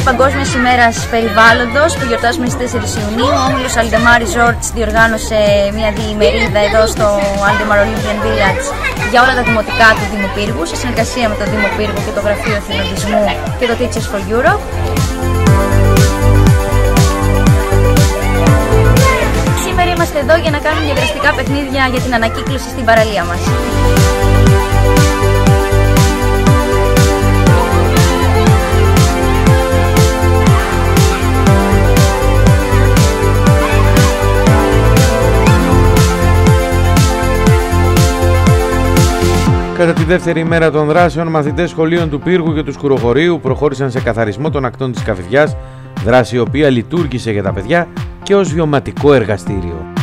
Παγκόσμιας ημέρας περιβάλλοντος που γιορτάζουμε στις 4 Ιουνίου, ο όμιλος Aldemar Resorts διοργάνωσε μια διημερίδα εδώ στο Aldemar Village για όλα τα δημοτικά του Δήμου Πύργου, σε συνεργασία με το Δήμο Πύργου και το Γραφείο Εθελοντισμού και το Teachers for Europe. Σήμερα είμαστε εδώ για να κάνουμε διαδραστικά παιχνίδια για την ανακύκλωση στην παραλία μας. Κατά τη δεύτερη ημέρα των δράσεων, μαθητές σχολείων του Πύργου και του Σκουροχωρίου προχώρησαν σε καθαρισμό των ακτών της Καφιδιάς, δράση η οποία λειτουργήσε για τα παιδιά και ως βιωματικό εργαστήριο.